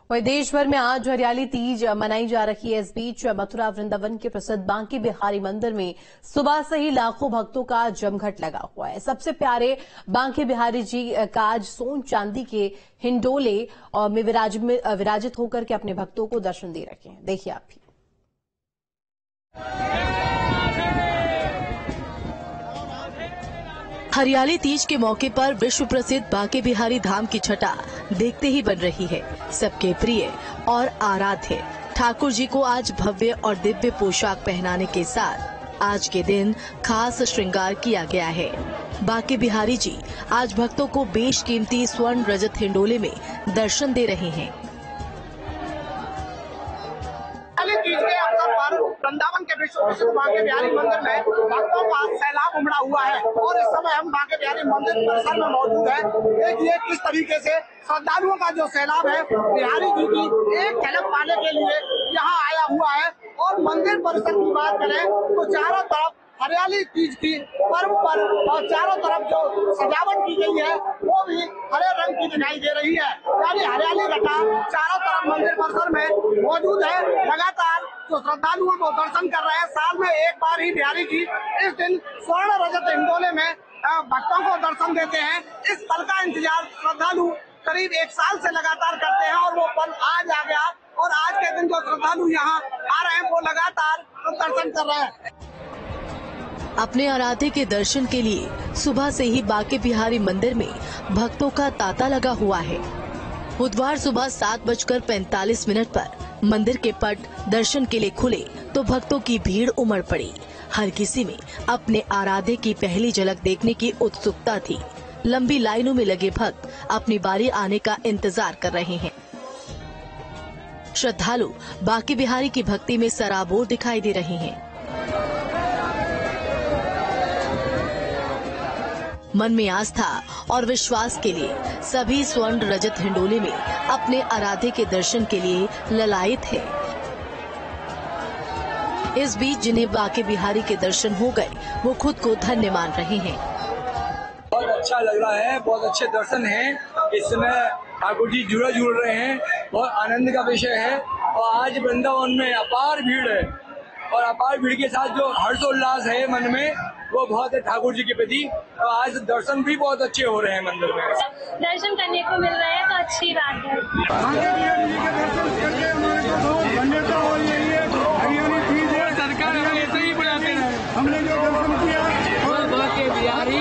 वहीं देश भर में आज हरियाली तीज मनाई जा रही है। इस बीच मथुरा वृंदावन के प्रसिद्ध बांके बिहारी मंदिर में सुबह से ही लाखों भक्तों का जमघट लगा हुआ है। सबसे प्यारे बांके बिहारी जी का आज सोन चांदी के हिंडोले में विराजित होकर के अपने भक्तों को दर्शन दे रहे हैं। देखिए आप भी। हरियाली तीज के मौके पर विश्व प्रसिद्ध बांके बिहारी धाम की छटा देखते ही बन रही है। सबके प्रिय और आराध्य ठाकुर जी को आज भव्य और दिव्य पोशाक पहनाने के साथ आज के दिन खास श्रृंगार किया गया है। बांके बिहारी जी आज भक्तों को बेशकीमती स्वर्ण रजत हिंडोले में दर्शन दे रहे हैं। तीज के अवसर पर वृंदावन के विश्व प्रसिद्ध बांके बिहारी मंदिर में भक्तों का सैलाब उमड़ा हुआ है और इस समय हम बांके बिहारी मंदिर परिसर में मौजूद हैं। देखिए किस तरीके से श्रद्धालुओं का जो सैलाब है बिहारी जी की एक झलक पाने के लिए यहाँ आया हुआ है। और मंदिर परिसर की बात करें तो चारों तरफ हरियाली तीज की पर्व पर और चारों तरफ जो सजावट की गई है वो भी हरे रंग की दिखाई दे रही है। यानी हरियाली घटा चारों तरफ मंदिर परिसर में मौजूद है। लगातार जो श्रद्धालुओं को दर्शन कर रहे हैं, साल में एक बार ही बिहारी जी इस दिन स्वर्ण रजत हिंडोले में भक्तों को दर्शन देते हैं। इस पल का इंतजार श्रद्धालु करीब एक साल से लगातार करते हैं और वो पल आज आ गया। और आज के दिन जो श्रद्धालु यहाँ आ रहे हैं वो लगातार दर्शन कर रहे हैं। अपने आराध्य के दर्शन के लिए सुबह से ही बांके बिहारी मंदिर में भक्तों का तांता लगा हुआ है। बुधवार सुबह 7:45 पर मंदिर के पट दर्शन के लिए खुले तो भक्तों की भीड़ उमड़ पड़ी। हर किसी में अपने आराध्य की पहली झलक देखने की उत्सुकता थी। लंबी लाइनों में लगे भक्त अपनी बारी आने का इंतजार कर रहे हैं। श्रद्धालु बांके बिहारी की भक्ति में सराबोर दिखाई दे रहे हैं। मन में आस्था और विश्वास के लिए सभी स्वर्ण रजत हिंडोले में अपने आराध्य के दर्शन के लिए ललायत है। इस बीच जिन्हें बांके बिहारी के दर्शन हो गए वो खुद को धन्य मान रहे हैं। बहुत अच्छा लग रहा है, बहुत अच्छे दर्शन हैं। इस समय ठाकुर जी जुड़ रहे हैं, बहुत आनंद का विषय है। और आज वृंदावन में अपार भीड़ है और अपार भीड़ के साथ जो हर्षोल्लास है मन में वो बहुत है ठाकुर जी के प्रति। और आज दर्शन भी बहुत अच्छे हो रहे हैं मंदिर में। दर्शन करने को मिल रहा है तो अच्छी बात है। सरकार ऐसे ही बुलाते हैं। हमने जो दर्शन किया और बांके बिहारी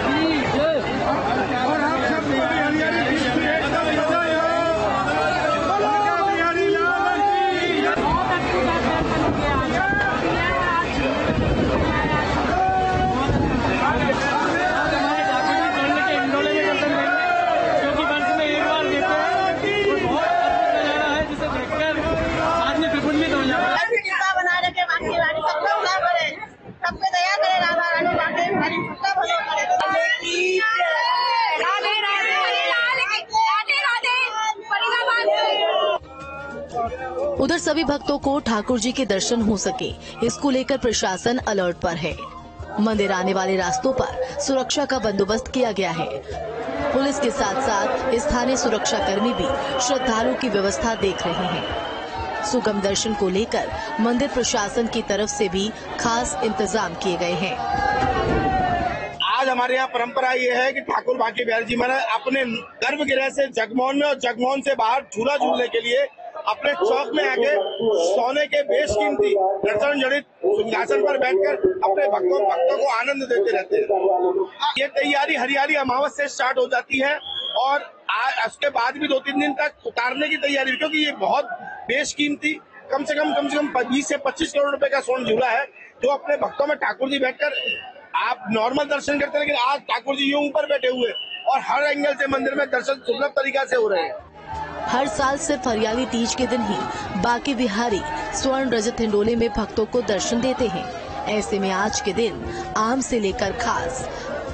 उधर सभी भक्तों को ठाकुर जी के दर्शन हो सके इसको लेकर प्रशासन अलर्ट पर है। मंदिर आने वाले रास्तों पर सुरक्षा का बंदोबस्त किया गया है। पुलिस के साथ साथ स्थानीय सुरक्षा कर्मी भी श्रद्धालुओं की व्यवस्था देख रहे हैं। सुगम दर्शन को लेकर मंदिर प्रशासन की तरफ से भी खास इंतजाम किए गए हैं। आज हमारे यहाँ परंपरा ये है कि ठाकुर बांके बिहारी जी महाराज अपने गर्भगृह से जगमोहन में और जगमोहन से बाहर झूला झूलने के लिए अपने चौक में आके सोने के बेशकीमती दर्शन जड़ित सिंहासन पर बैठकर अपने भक्तों को आनंद देते रहते हैं। ये तैयारी हरियाली अमावस से स्टार्ट हो जाती है और उसके बाद भी 2-3 दिन तक उतारने की तैयारी, क्योंकि ये बहुत बेशकीमती कम से कम 20 से 25 करोड़ रुपए का स्वर्ण झूला है जो अपने भक्तों में ठाकुर जी बैठकर आप नॉर्मल दर्शन करते हैं, लेकिन आज ठाकुर जी यूं ऊपर बैठे हुए और हर एंगल से मंदिर में दर्शन सुलभ तरीका से हो रहे हैं। हर साल सिर्फ हरियाली तीज के दिन ही बांके बिहारी स्वर्ण रजत हिंडोले में भक्तों को दर्शन देते हैं। ऐसे में आज के दिन आम से लेकर खास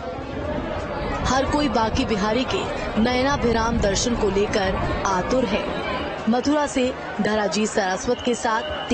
हर कोई बांके बिहारी के नयनाभिराम दर्शन को लेकर आतुर है। मथुरा से धराजीत सारस्वत के साथ